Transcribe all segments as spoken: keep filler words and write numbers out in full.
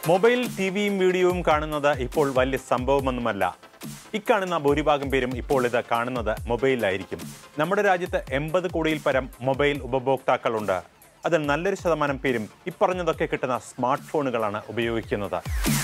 Mobile ടിവിയും വീഡിയോയും കാണുന്നത് ഇപ്പോൾ വലിയ സംഭവമൊന്നുമല്ല. ഇക്കാണുന്ന ഭൂരിഭാഗം പേരും ഇപ്പോൾ ഇത് കാണുന്നത് മൊബൈലിലായിരിക്കും. നമ്മുടെ രാജ്യത്ത് എൺപത് കോടിയിൽ പരം മൊബൈൽ ഉപഭോക്താക്കളുണ്ട്. അതിൽ നല്ലൊരു ശതമാനം പേരും ഇപ്പറഞ്ഞതൊക്കെ കിട്ടുന്ന സ്മാർട്ട് ഫോണുകളാണ് ഉപയോഗിക്കുന്നത്.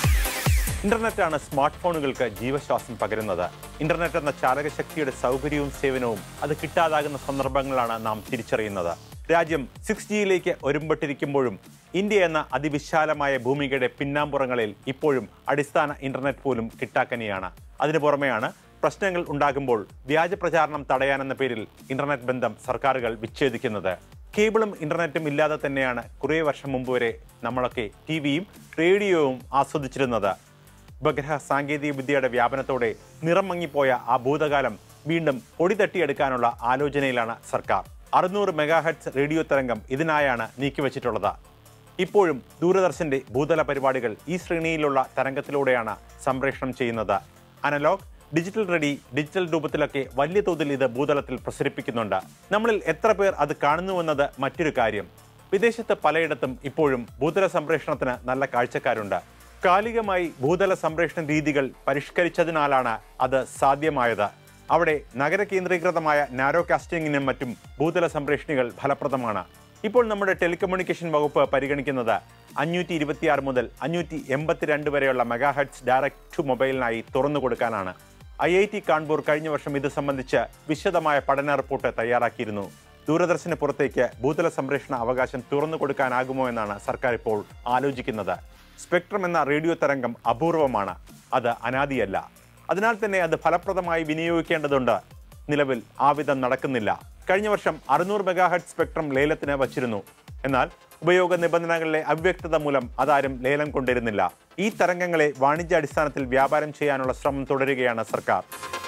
ഇന്റർനെറ്റാണ് സ്മാർട്ട് ഫോണുകൾക്ക് ജീവശ്വാസം പകരുന്നത്. ഇന്റർനെറ്റ് എന്ന ചാലകശക്തിയുടെ സൗകര്യവും സേവനവും അത് കിട്ടാതാകുന്ന സന്ദർഭങ്ങളാണ് നാം തിരിച്ചറിയുന്നത്. രാജ്യം സിക്സ് ജിയിലേക്ക് ഒരുമ്പെട്ടിരിക്കുമ്പോഴും ഇന്ത്യ എന്ന അതിവിശാലമായ ഭൂമികയുടെ പിന്നാമ്പുറങ്ങളിൽ ഇപ്പോഴും അടിസ്ഥാന ഇന്റർനെറ്റ് പോലും കിട്ടാക്കനിയാണ്. അതിനു പുറമെയാണ് പ്രശ്നങ്ങൾ ഉണ്ടാകുമ്പോൾ വ്യാജ പ്രചാരണം തടയാനെന്ന പേരിൽ ഇന്റർനെറ്റ് ബന്ധം സർക്കാരുകൾ വിച്ഛേദിക്കുന്നത്. കേബിളും ഇന്റർനെറ്റും ഇല്ലാതെ തന്നെയാണ് കുറേ വർഷം മുമ്പ് വരെ നമ്മളൊക്കെ ടി വിയും റേഡിയോയും ആസ്വദിച്ചിരുന്നത്. ഉപഗ്രഹ സാങ്കേതിക വിദ്യയുടെ വ്യാപനത്തോടെ നിറം മങ്ങിപ്പോയ ആ ഭൂതകാലം വീണ്ടും പൊടി തട്ടിയെടുക്കാനുള്ള ആലോചനയിലാണ് സർക്കാർ. അറുന്നൂറ് മെഗാഹെർട്സ് റേഡിയോ തരംഗം ഇതിനായാണ് നീക്കിവച്ചിട്ടുള്ളത്. ഇപ്പോഴും ദൂരദർശന്റെ ഭൂതല പരിപാടികൾ ഈ ശ്രേണിയിലുള്ള തരംഗത്തിലൂടെയാണ് സംപ്രേഷണം ചെയ്യുന്നത്. അനലോഗ്, ഡിജിറ്റൽ റെഡി, ഡിജിറ്റൽ രൂപത്തിലൊക്കെ വലിയ തോതിൽ ഇത് ഭൂതലത്തിൽ പ്രസരിപ്പിക്കുന്നുണ്ട്. നമ്മളിൽ എത്ര പേർ അത് കാണുന്നുവെന്നത് മറ്റൊരു കാര്യം. വിദേശത്ത് പലയിടത്തും ഇപ്പോഴും ഭൂതല സംപ്രേഷണത്തിന് നല്ല കാഴ്ചക്കാരുണ്ട്. കാലികമായി ഭൂതല സംപ്രേഷണ രീതികൾ പരിഷ്കരിച്ചതിനാലാണ് അത് സാധ്യമായത്. അവിടെ നഗര കേന്ദ്രീകൃതമായ നാരോ കാസ്റ്റിംഗിനും മറ്റും ഭൂതല സംപ്രേഷണികൾ ഫലപ്രദമാണ്. ഇപ്പോൾ നമ്മുടെ ടെലികമ്മ്യൂണിക്കേഷൻ വകുപ്പ് പരിഗണിക്കുന്നത് അഞ്ഞൂറ്റി ഇരുപത്തിയാറ് മുതൽ അഞ്ഞൂറ്റി എൺപത്തിരണ്ട് വരെയുള്ള മെഗാഹെർട്സ് ഡയറക്ട് ടു മൊബൈലിനായി തുറന്നു കൊടുക്കാനാണ്. ഐ ഐ ടി കാൺപൂർ കഴിഞ്ഞ വർഷം ഇത് സംബന്ധിച്ച് വിശദമായ പഠന റിപ്പോർട്ട് തയ്യാറാക്കിയിരുന്നു. ദൂരദർശന് പുറത്തേക്ക് ഭൂതല സംപ്രേഷണ അവകാശം തുറന്നു കൊടുക്കാനാകുമോ എന്നാണ് സർക്കാർ ഇപ്പോൾ ആലോചിക്കുന്നത്. സ്പെക്ട്രം എന്ന റേഡിയോ തരംഗം അപൂർവമാണ്. അത് അനാദിയല്ല. അതിനാൽ തന്നെ അത് ഫലപ്രദമായി വിനിയോഗിക്കേണ്ടതുണ്ട്. നിലവിൽ ആ വിധം നടക്കുന്നില്ല. കഴിഞ്ഞ വർഷം അറുന്നൂറ് മെഗാഹെർട്സ് സ്പെക്ട്രം ലേലത്തിന് വച്ചിരുന്നു. എന്നാൽ ഉപയോഗ നിബന്ധനകളിലെ അവ്യക്തത മൂലം അതാരും ലേലം കൊണ്ടിരുന്നില്ല. ഈ തരംഗങ്ങളെ വാണിജ്യാടിസ്ഥാനത്തിൽ വ്യാപാരം ചെയ്യാനുള്ള ശ്രമം തുടരുകയാണ് സർക്കാർ.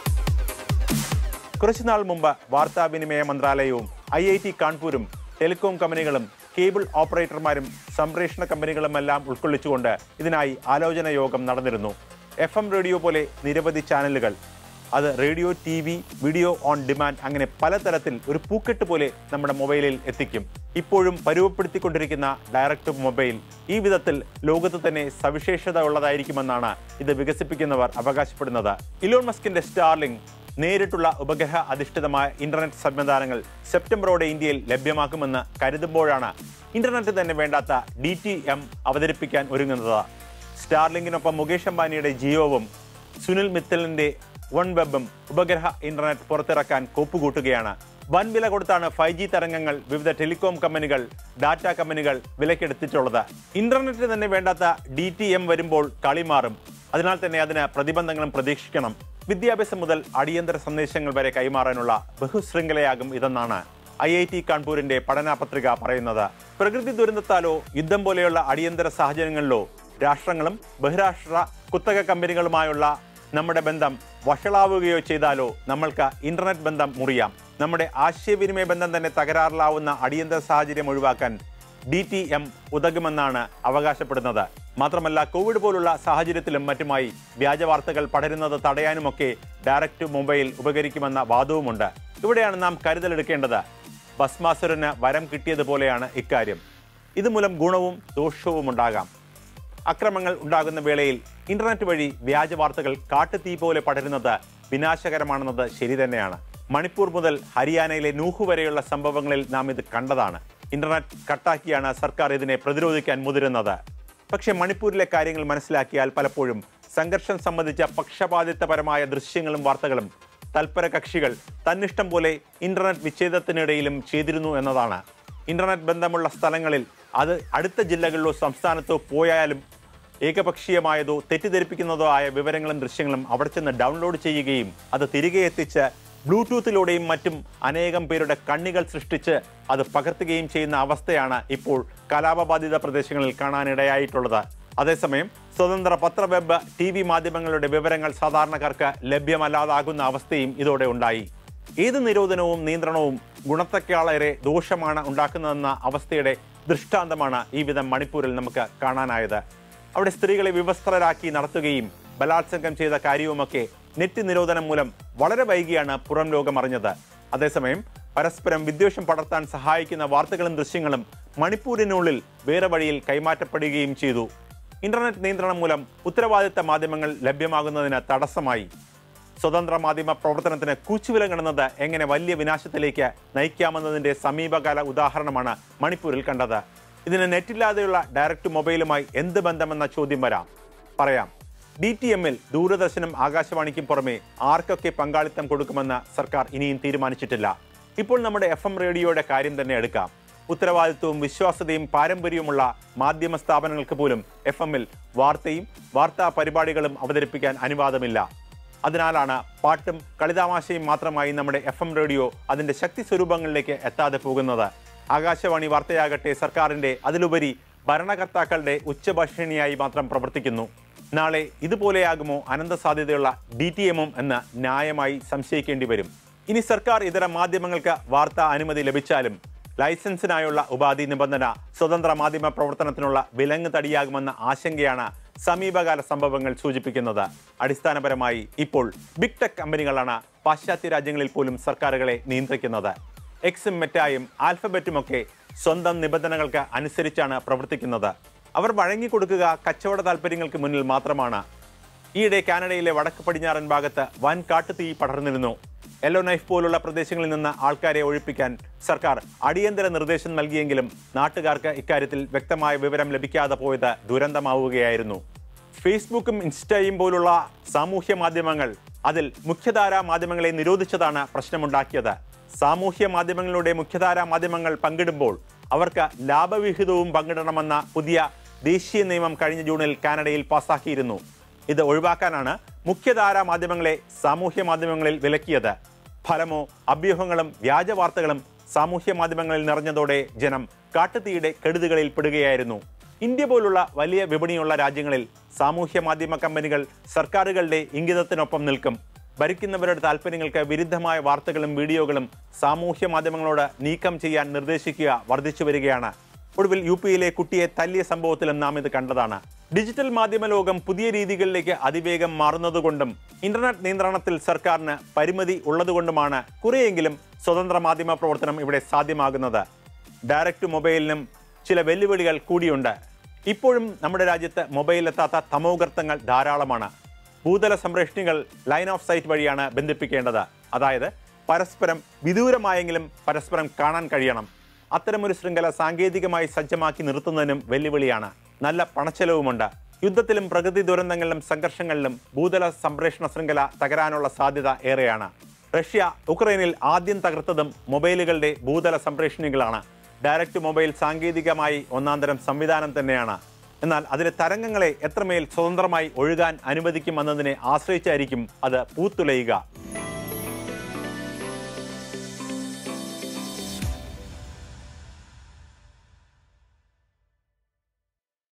കുറച്ചുനാൾ മുമ്പ് വാർത്താവിനിമയ മന്ത്രാലയവും ഐ ഐ ടി കാൺപൂരും ടെലികോം കമ്പനികളും കേബിൾ ഓപ്പറേറ്റർമാരും സംപ്രേഷണ കമ്പനികളുമെല്ലാം ഉൾക്കൊള്ളിച്ചുകൊണ്ട് ഇതിനായി ആലോചന യോഗം നടന്നിരുന്നു. എഫ് എം റേഡിയോ പോലെ നിരവധി ചാനലുകൾ, അത് radio, T V, video on demand, അങ്ങനെ പലതരത്തിൽ ഒരു പൂക്കെട്ട് പോലെ നമ്മുടെ മൊബൈലിൽ എത്തിക്കും. ഇപ്പോഴും പരുവപ്പെടുത്തിക്കൊണ്ടിരിക്കുന്ന ഡയറക്റ്റ് മൊബൈൽ ഈ വിധത്തിൽ ലോകത്ത് തന്നെ സവിശേഷത ഉള്ളതായിരിക്കുമെന്നാണ് ഇത് വികസിപ്പിക്കുന്നവർ അവകാശപ്പെടുന്നത്. ഇലോൺ മസ്കിന്റെ സ്റ്റാർലിങ്ക് നേരിട്ടുള്ള ഉപഗ്രഹ അധിഷ്ഠിതമായ ഇന്റർനെറ്റ് സംവിധാനങ്ങൾ സെപ്റ്റംബറോടെ ഇന്ത്യയിൽ ലഭ്യമാക്കുമെന്ന് കരുതുമ്പോഴാണ് ഇന്റർനെറ്റ് തന്നെ വേണ്ടാത്ത ഡി ടി എം അവതരിപ്പിക്കാൻ ഒരുങ്ങുന്നത്. സ്റ്റാർലിങ്കിനൊപ്പം മുകേഷ് അംബാനിയുടെ ജിയോവും സുനിൽ മിത്തലിന്റെ വൺ വെബും ഉപഗ്രഹ ഇന്റർനെറ്റ് പുറത്തിറക്കാൻ കോപ്പുകൂട്ടുകയാണ്. വൻ വില കൊടുത്താണ് ഫൈവ് ജി തരംഗങ്ങൾ വിവിധ ടെലികോം കമ്പനികൾ, ഡാറ്റ കമ്പനികൾ വിലക്കെടുത്തിട്ടുള്ളത്. ഇന്റർനെറ്റ് തന്നെ വേണ്ടാത്ത ഡി ടി എം വരുമ്പോൾ കളി മാറും. അതിനാൽ തന്നെ അതിന് പ്രതിബന്ധങ്ങളും പ്രതീക്ഷിക്കണം. വിദ്യാഭ്യാസം മുതൽ അടിയന്തര സന്ദേശങ്ങൾ വരെ കൈമാറാനുള്ള ബഹുശൃംഖലയാകും ഇതെന്നാണ് ഐ ഐ ടി കാൺപൂരിന്റെ പഠന പത്രിക പറയുന്നത്. പ്രകൃതി ദുരന്തത്താലോ യുദ്ധം പോലെയുള്ള അടിയന്തര സാഹചര്യങ്ങളിലോ രാഷ്ട്രങ്ങളും ബഹുരാഷ്ട്ര കുത്തക കമ്പനികളുമായുള്ള നമ്മുടെ ബന്ധം വഷളാവുകയോ ചെയ്താലോ നമ്മൾക്ക് ഇന്റർനെറ്റ് ബന്ധം മുറിയാം. നമ്മുടെ ആശയവിനിമയ ബന്ധം തന്നെ തകരാറിലാവുന്ന അടിയന്തര സാഹചര്യം ഒഴിവാക്കാൻ ഡി ടി എം ഉതകുമെന്നാണ് അവകാശപ്പെടുന്നത്. മാത്രമല്ല, കോവിഡ് പോലുള്ള സാഹചര്യത്തിലും മറ്റുമായി വ്യാജ വാർത്തകൾ പടരുന്നത് തടയാനുമൊക്കെ ഡയറക്റ്റ് മൊബൈൽ ഉപകരിക്കുമെന്ന വാദവുമുണ്ട്. ഇവിടെയാണ് നാം കരുതലെടുക്കേണ്ടത്. ഭസ്മാസുരന് വരം കിട്ടിയതുപോലെയാണ് ഇക്കാര്യം. ഇതുമൂലം ഗുണവും ദോഷവും ഉണ്ടാകാം. അക്രമങ്ങൾ ഉണ്ടാകുന്ന വേളയിൽ ഇന്റർനെറ്റ് വഴി വ്യാജ വാർത്തകൾ കാട്ടുതീ പോലെ പടരുന്നത് വിനാശകരമാണെന്നത് ശരി തന്നെയാണ്. മണിപ്പൂർ മുതൽ ഹരിയാനയിലെ നൂഹ് വരെയുള്ള സംഭവങ്ങളിൽ നാം ഇത് കണ്ടതാണ്. ഇന്റർനെറ്റ് കട്ടാക്കിയാണ് സർക്കാർ ഇതിനെ പ്രതിരോധിക്കാൻ മുതിരുന്നത്. പക്ഷേ മണിപ്പൂരിലെ കാര്യങ്ങൾ മനസ്സിലാക്കിയാൽ പലപ്പോഴും സംഘർഷം സംബന്ധിച്ച പക്ഷപാതിത്വപരമായ ദൃശ്യങ്ങളും വാർത്തകളും തൽപര കക്ഷികൾ തന്നിഷ്ടം പോലെ ഇന്റർനെറ്റ് വിച്ഛേദത്തിനിടയിലും ചെയ്തിരുന്നു എന്നതാണ്. ഇന്റർനെറ്റ് ബന്ധമുള്ള സ്ഥലങ്ങളിൽ അത് അടുത്ത ജില്ലകളിലോ സംസ്ഥാനത്തോ പോയാലും ഏകപക്ഷീയമായതോ തെറ്റിദ്ധരിപ്പിക്കുന്നതോ ആയ വിവരങ്ങളും ദൃശ്യങ്ങളും അവിടെ ചെന്ന് ഡൗൺലോഡ് ചെയ്യുകയും അത് തിരികെ എത്തിച്ച് ബ്ലൂടൂത്തിലൂടെയും മറ്റും അനേകം പേരുടെ കണ്ണികൾ സൃഷ്ടിച്ച് അത് പകർത്തുകയും ചെയ്യുന്ന അവസ്ഥയാണ് ഇപ്പോൾ കലാപബാധിത പ്രദേശങ്ങളിൽ കാണാനിടയായിട്ടുള്ളത്. അതേസമയം സ്വതന്ത്ര പത്ര, വെബ്, ടി വി മാധ്യമങ്ങളുടെ വിവരങ്ങൾ സാധാരണക്കാർക്ക് ലഭ്യമല്ലാതാകുന്ന അവസ്ഥയും ഇതോടെ ഉണ്ടായി. ഏത് നിരോധനവും നിയന്ത്രണവും ഗുണത്തെക്കാളേറെ ദോഷമാണ് ഉണ്ടാക്കുന്നതെന്ന അവസ്ഥയുടെ ദൃഷ്ടാന്തമാണ് ഈ വിധം മണിപ്പൂരിൽ നമുക്ക് കാണാനായത്. അവിടെ സ്ത്രീകളെ വിവസ്ത്രരാക്കി നടത്തുകയും ബലാത്സംഗം ചെയ്ത കാര്യവുമൊക്കെ നെറ്റ് നിരോധനം മൂലം വളരെ വൈകിയാണ് പുറം ലോകം അറിഞ്ഞത്. അതേസമയം പരസ്പരം വിദ്വേഷം പടർത്താൻ സഹായിക്കുന്ന വാർത്തകളും ദൃശ്യങ്ങളും മണിപ്പൂരിനുള്ളിൽ വേറെ വഴിയിൽ കൈമാറ്റപ്പെടുകയും ചെയ്തു. ഇന്റർനെറ്റ് നിയന്ത്രണം മൂലം ഉത്തരവാദിത്ത മാധ്യമങ്ങൾ ലഭ്യമാകുന്നതിന് തടസ്സമായി. സ്വതന്ത്ര മാധ്യമ പ്രവർത്തനത്തിന് കൂച്ചുവിലങ്ങുന്നത് എങ്ങനെ വലിയ വിനാശത്തിലേക്ക് നയിക്കാമെന്നതിന്റെ സമീപകാല ഉദാഹരണമാണ് മണിപ്പൂരിൽ കണ്ടത്. ഇതിന് നെറ്റില്ലാതെയുള്ള ഡയറക്റ്റ് മൊബൈലുമായി എന്ത് ബന്ധമെന്ന ചോദ്യം വരാം. പറയാം. ഡി ടി എമ്മിൽ ദൂരദർശനും ആകാശവാണിക്കും പുറമെ ആർക്കൊക്കെ പങ്കാളിത്തം കൊടുക്കുമെന്ന് സർക്കാർ ഇനിയും തീരുമാനിച്ചിട്ടില്ല. ഇപ്പോൾ നമ്മുടെ എഫ് എം റേഡിയോയുടെ കാര്യം തന്നെ എടുക്കാം. ഉത്തരവാദിത്വവും വിശ്വാസ്യതയും പാരമ്പര്യവുമുള്ള മാധ്യമ സ്ഥാപനങ്ങൾക്ക് പോലും എഫ് എമ്മിൽ വാർത്തയും വാർത്താ പരിപാടികളും അവതരിപ്പിക്കാൻ അനുവാദമില്ല. അതിനാലാണ് പാട്ടും കളിതാമാശയും മാത്രമായി നമ്മുടെ എഫ് എം റേഡിയോ അതിന്റെ ശക്തി സ്വരൂപങ്ങളിലേക്ക് എത്താതെ പോകുന്നത്. ആകാശവാണി വാർത്തയാകട്ടെ സർക്കാരിന്റെ അതിലുപരി ഭരണകർത്താക്കളുടെ ഉച്ചഭാഷിണിയായി മാത്രം പ്രവർത്തിക്കുന്നു. നാളെ ഇതുപോലെയാകുമോ അനന്ത സാധ്യതയുള്ള ഡി ടി എമ്മും എന്ന് ന്യായമായി സംശയിക്കേണ്ടി വരും. ഇനി സർക്കാർ ഇതര മാധ്യമങ്ങൾക്ക് വാർത്താ അനുമതി ലഭിച്ചാലും ലൈസൻസിനായുള്ള ഉപാധി നിബന്ധന സ്വതന്ത്ര മാധ്യമ പ്രവർത്തനത്തിനുള്ള വിലങ്ങ് തടിയാകുമെന്ന ആശങ്കയാണ് സമീപകാല സംഭവങ്ങൾ സൂചിപ്പിക്കുന്നത്. അടിസ്ഥാനപരമായി ഇപ്പോൾ ബിഗ് ടെക് കമ്പനികളാണ് പാശ്ചാത്യ രാജ്യങ്ങളിൽ പോലും സർക്കാരുകളെ നിയന്ത്രിക്കുന്നത്. എക്സും മെറ്റായും ആൽഫബറ്റുമൊക്കെ സ്വന്തം നിബന്ധനകൾക്ക് അനുസരിച്ചാണ് പ്രവർത്തിക്കുന്നത്. അവർ വഴങ്ങിക്കൊടുക്കുക കച്ചവട താല്പര്യങ്ങൾക്ക് മുന്നിൽ മാത്രമാണ്. ഈയിടെ കാനഡയിലെ വടക്ക് പടിഞ്ഞാറൻ ഭാഗത്ത് വൻ കാട്ടുതീ പടർന്നിരുന്നു. യെല്ലോ നൈഫ് പോലുള്ള പ്രദേശങ്ങളിൽ നിന്ന് ആൾക്കാരെ ഒഴിപ്പിക്കാൻ സർക്കാർ അടിയന്തര നിർദ്ദേശം നൽകിയെങ്കിലും നാട്ടുകാർക്ക് ഇക്കാര്യത്തിൽ വ്യക്തമായ വിവരം ലഭിക്കാതെ പോയത് ദുരന്തമാവുകയായിരുന്നു. ഫേസ്ബുക്കും ഇൻസ്റ്റയും പോലുള്ള സാമൂഹ്യ മാധ്യമങ്ങൾ അതിൽ മുഖ്യധാരാ മാധ്യമങ്ങളെ നിരോധിച്ചതാണ് പ്രശ്നമുണ്ടാക്കിയത്. സാമൂഹ്യ മാധ്യമങ്ങളുടെ മുഖ്യധാരാ മാധ്യമങ്ങൾ പങ്കിടുമ്പോൾ അവർക്ക് ലാഭവിഹിതവും പങ്കിടണമെന്ന പുതിയ ദേശീയ നിയമം കഴിഞ്ഞ ജൂണിൽ കാനഡയിൽ പാസാക്കിയിരുന്നു. ഇത് ഒഴിവാക്കാനാണ് മുഖ്യധാരാ മാധ്യമങ്ങളെ സാമൂഹ്യ മാധ്യമങ്ങളിൽ വിലക്കിയത്. ഫലമോ അഭ്യൂഹങ്ങളും വ്യാജ വാർത്തകളും സാമൂഹ്യ മാധ്യമങ്ങളിൽ നിറഞ്ഞതോടെ ജനം കാട്ടുതീയുടെ കെടുതികളിൽ പെടുകയായിരുന്നു. ഇന്ത്യ പോലുള്ള വലിയ വിപണിയുള്ള രാജ്യങ്ങളിൽ സാമൂഹ്യ മാധ്യമ കമ്പനികൾ സർക്കാരുകളുടെ ഇംഗിതത്തിനൊപ്പം നിൽക്കും. ഭരിക്കുന്നവരുടെ താല്പര്യങ്ങൾക്ക് വിരുദ്ധമായ വാർത്തകളും വീഡിയോകളും സാമൂഹ്യ മാധ്യമങ്ങളോട് നീക്കം ചെയ്യാൻ നിർദ്ദേശിക്കുക വർദ്ധിച്ചു വരികയാണ്. ഒടുവിൽ യു പിയിലെ കുട്ടിയെ തല്ലിയ സംഭവത്തിലും നാം ഇത് കണ്ടതാണ്. ഡിജിറ്റൽ മാധ്യമ ലോകം പുതിയ രീതികളിലേക്ക് അതിവേഗം മാറുന്നതുകൊണ്ടും ഇന്റർനെറ്റ് നിയന്ത്രണത്തിൽ സർക്കാരിന് പരിമിതി ഉള്ളതുകൊണ്ടുമാണ് കുറെയെങ്കിലും സ്വതന്ത്ര മാധ്യമ പ്രവർത്തനം ഇവിടെ സാധ്യമാകുന്നത്. ഡയറക്റ്റ് മൊബൈലിനും ചില വെല്ലുവിളികൾ കൂടിയുണ്ട്. ഇപ്പോഴും നമ്മുടെ രാജ്യത്ത് മൊബൈലിലെത്താത്ത തമോഗർത്തങ്ങൾ ധാരാളമാണ്. ഭൂതല സംപ്രേഷണികൾ ലൈൻ ഓഫ് സൈറ്റ് വഴിയാണ് ബന്ധിപ്പിക്കേണ്ടത്. അതായത് പരസ്പരം വിദൂരമായെങ്കിലും പരസ്പരം കാണാൻ കഴിയണം. അത്തരമൊരു ശൃംഖല സാങ്കേതികമായി സജ്ജമാക്കി നിർത്തുന്നതിനും വെല്ലുവിളിയാണ്. നല്ല പണച്ചെലവുമുണ്ട്. യുദ്ധത്തിലും പ്രകൃതി ദുരന്തങ്ങളിലും സംഘർഷങ്ങളിലും ഭൂതല സംപ്രേഷണ ശൃംഖല തകരാനുള്ള സാധ്യത ഏറെയാണ്. റഷ്യ ഉക്രൈനിൽ ആദ്യം തകർത്തതും മൊബൈലുകളുടെ ഭൂതല സംപ്രേഷണികളാണ്. ഡയറക്റ്റ് മൊബൈൽ സാങ്കേതികമായി ഒന്നാന്തരം സംവിധാനം തന്നെയാണ്. എന്നാൽ അതിലെ തരംഗങ്ങളെ എത്രമേൽ സ്വതന്ത്രമായി ഒഴുകാൻ അനുവദിക്കുമെന്നതിനെ ആശ്രയിച്ചായിരിക്കും അത് പൂത്തുലയുക.